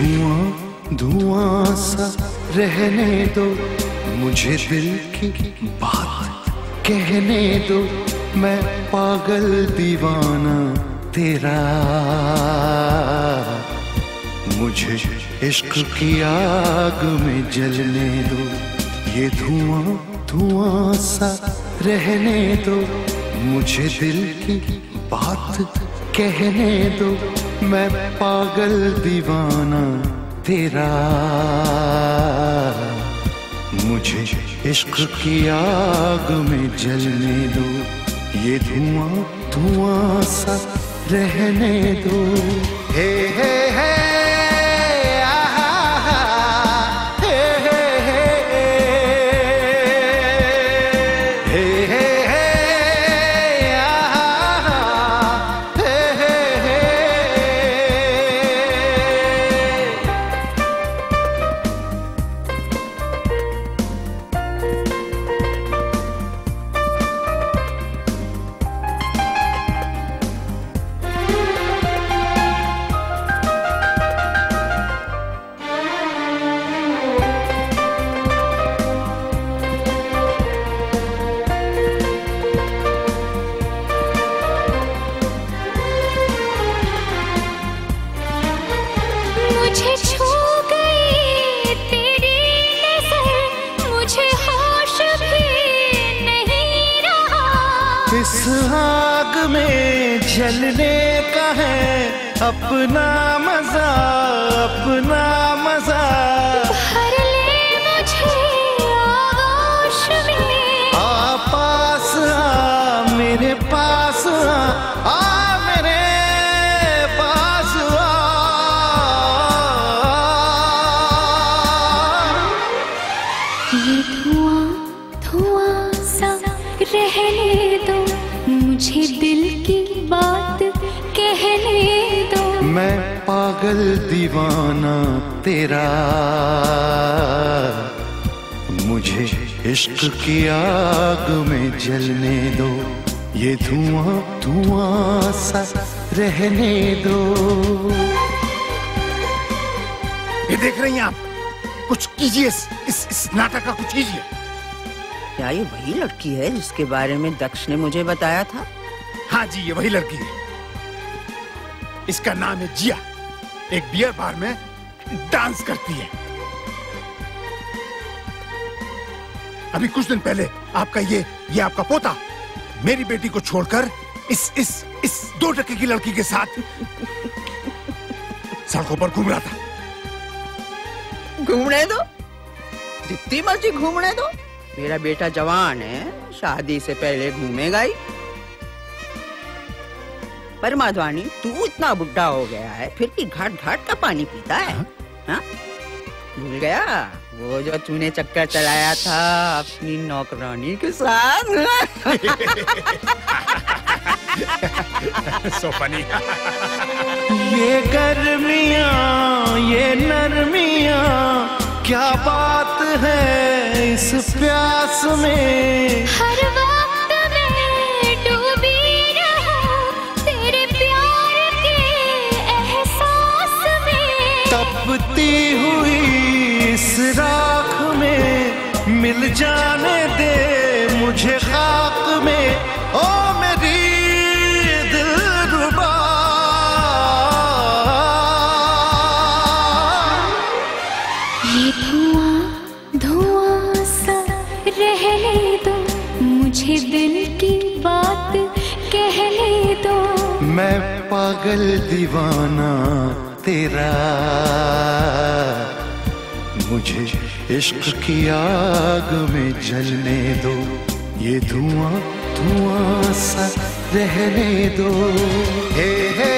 धुआं धुआं सा रहने दो, मुझे दिल की बात कहने दो। मैं पागल दीवाना तेरा, मुझे इश्क की आग में जलने दो। ये धुआं धुआं सा रहने दो, मुझे दिल की बात कहने दो। मैं पागल दीवाना तेरा, मुझे इश्क की आग में जलने दो। ये धुआं धुआं सा रहने दो। हे हे हे इस आग में जलने का है अपना मजा, अपना मजा। भर ले मुझे आगोश में, आ पास आ मेरे पास आ मेरे पास आ। ये धुआं धुआं सा रहने दो, मुझे दिल की बात कहने दो। मैं पागल दीवाना तेरा, मुझे इश्क की आग में जलने दो। ये धुआं धुआं सा रहने दो। ये देख रही हैं आप, कुछ कीजिए, इस नाटक का कुछ कीजिए। क्या ये वही लड़की है जिसके बारे में दक्ष ने मुझे बताया था? हाँ जी, ये वही लड़की है। इसका नाम है जिया, एक बियर बार में डांस करती है। अभी कुछ दिन पहले आपका ये आपका पोता मेरी बेटी को छोड़कर इस 2 टके की लड़की के साथ सड़कों पर घूम रहा था। घूमने दो, जितनी मर्जी घूमने दो। मेरा बेटा जवान है, शादी से पहले घूमेगा ही। पर माधवानी, तू इतना बुढ़ा हो गया है, फिर भी घाट घाट का पानी पीता है। हाँ? भूल गया वो जो तूने चक्कर चलाया था अपनी नौकरानी के साथ? So funny. ये गर्मियाँ ये नरमियाँ, क्या बात है इस प्यास में। हर वक्त मैं डूबी रहूं तेरे प्यार के एहसास में। तपती हुई इस राख में मिल जाने दे मुझे खाक में। ओ मेरी दिलरुबा, ये धुआं धुआं सा रहने दो, मुझे दिल की बात कहने दो। मैं पागल दीवाना तेरा, मुझे इश्क की आग में जलने दो। ये धुआं धुआं सा रहने दो। हे हे